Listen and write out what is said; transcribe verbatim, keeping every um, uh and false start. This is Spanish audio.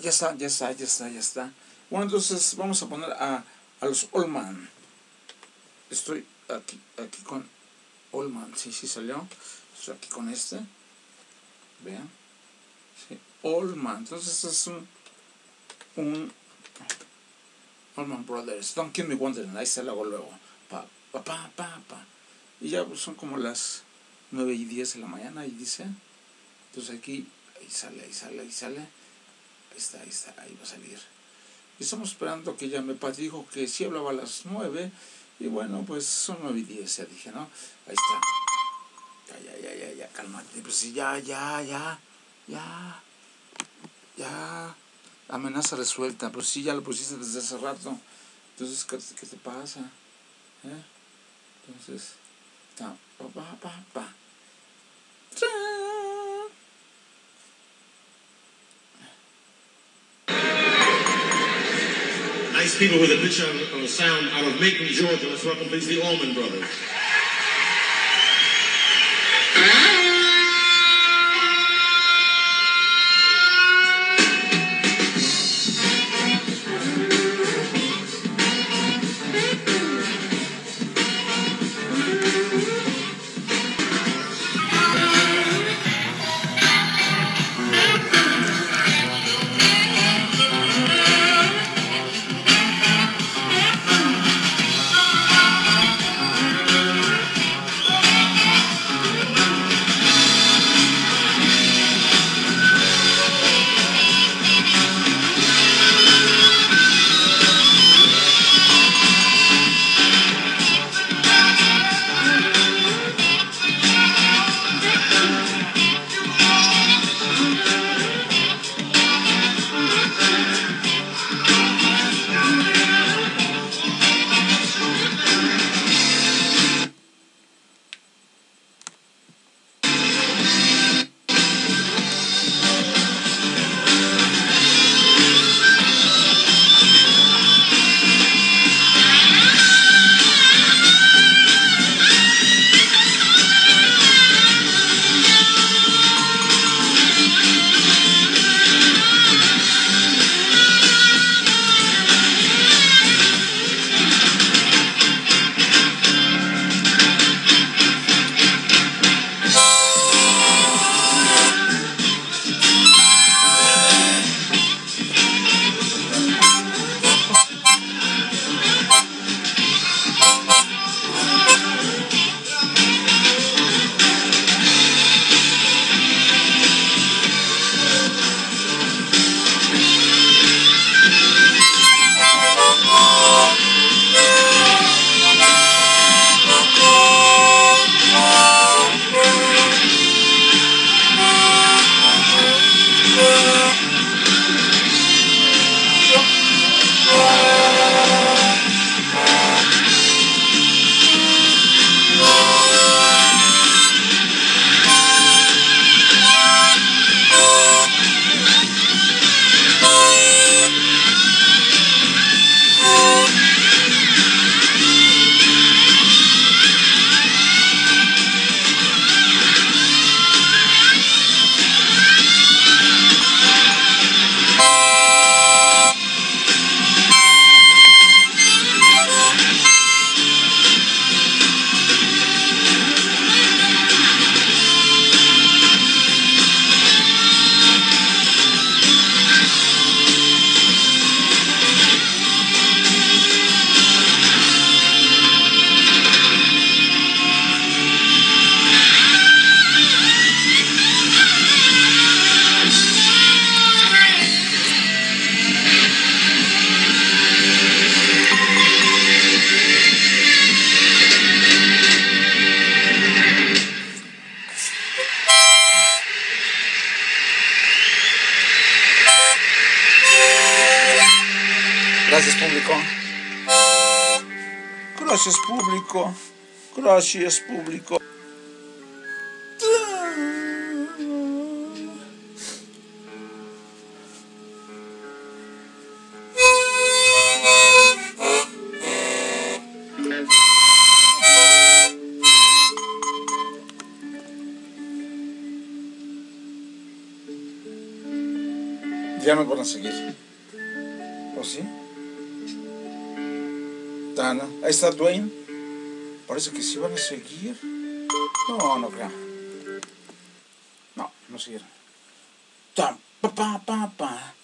ya está, ya está, ya está, ya está. Bueno, entonces vamos a poner a, a los Allman. Estoy aquí, aquí con Allman, sí, sí salió. Estoy aquí con este. Vean. Sí, Allman. Entonces este es un, un Allman Brothers. Don't Keep Me Wondering. Ahí se lo hago luego. Pa, pa, pa, pa, pa. Y ya pues, son como las nueve y diez de la mañana. Y dice. Entonces aquí, ahí sale, ahí sale, ahí sale. Ahí está, ahí está, ahí va a salir. Y estamos esperando que llame Pat. Dijo que sí hablaba a las nueve. Y bueno, pues son nueve y diez, ya dije, ¿no? Ahí está. Ya, ya, ya, ya, ya, cálmate. Pues sí, ya, ya, ya, ya, ya. Amenaza resuelta. Pues sí, ya lo pusiste desde hace rato. Entonces, ¿qué, qué te pasa? ¿Eh? Entonces, está, pa, pa, pa, pa. Nice people with a picture of a sound out of Macon, Georgia. Let's welcome please the Allman Brothers. Gracias, público. Gracias, público. Gracias, público. Ya nos van a seguir. ¿O sí? Tana. Ahí está Dwayne. Parece que sí van a seguir. No, no creo. No, no siguieron. Tam, pa, pa, pa, pa.